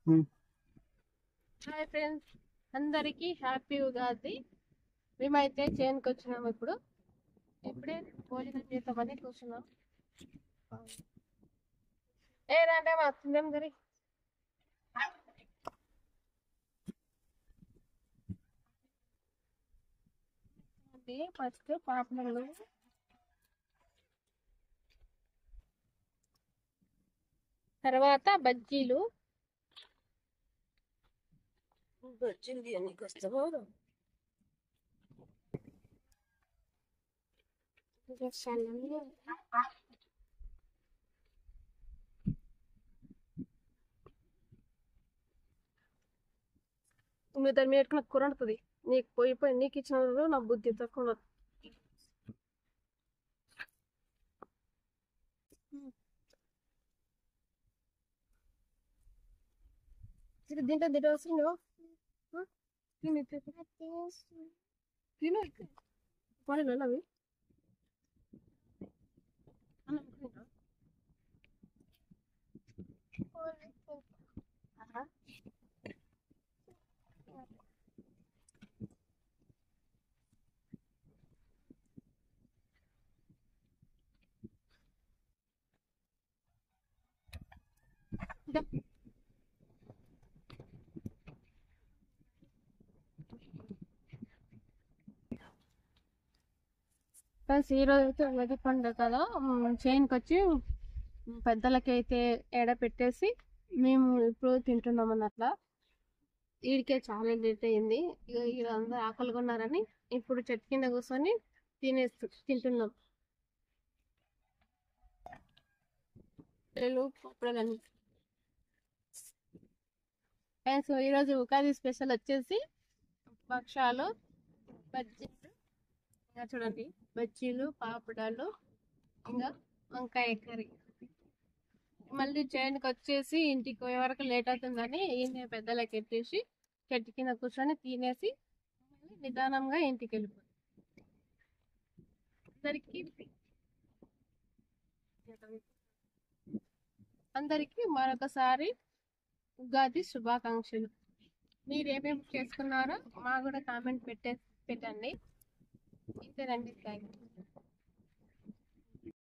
Hi friends, అందరికీ happy Ugadi. మేమైతే చేనుకి వచ్చినాము. ఇప్పుడే భోజనం చేద్దామని కూర్చున్నాం. ఏదంటే మా తిందాం గరి. ఫస్ట్ పాపలు, తర్వాత బజ్జీలు. బజ్జీలు నీకు వస్తావా? మీ దాని మీద కూర వండుతుంది. నీకు పోయి నీకు ఇచ్చిన నా బుద్ధి తక్కువ. దీంట్లో తింటే వస్తుంది. తిను పని అవి ఫ్రెండ్స్, ఈ రోజు అయితే ఉగాది పండుగ కదా. చేనుకి వచ్చి పెద్దలకి అయితే ఎడ పెట్టేసి మేము ఇప్పుడు తింటున్నాం అన్నట్లా. వీడికే చాలా లేట్ అయింది. ఇక వీళ్ళందరూ ఆకలిగా ఉన్నారని ఇప్పుడు చెట్టు కింద కూర్చొని తింటున్నాం. పప్పులని. ఫ్రెండ్స్, ఈరోజు ఉగాది స్పెషల్ వచ్చేసి భక్షాలు, బజ్జీలు. ఇంకా చూడండి, బజ్జీలు, పాపడాలు, ఇంకా వంకాయ కర్రీ. మళ్ళీ చేనుకి వచ్చేసి ఇంటికి పోయే వరకు లేట్ అవుతుందని ఈయన పెద్దలకి ఎట్టేసి చెట్టు కింద కూర్చొని తినేసి మళ్ళీ నిదానంగా ఇంటికి వెళ్ళిపోతుంది. అందరికి మరొకసారి ఉగాది శుభాకాంక్షలు. మీరు ఏమేమి చేసుకున్నారో మాకు కూడా కామెంట్ పెట్టండి. ఇంతేనండి, థ్యాంక్ యూ.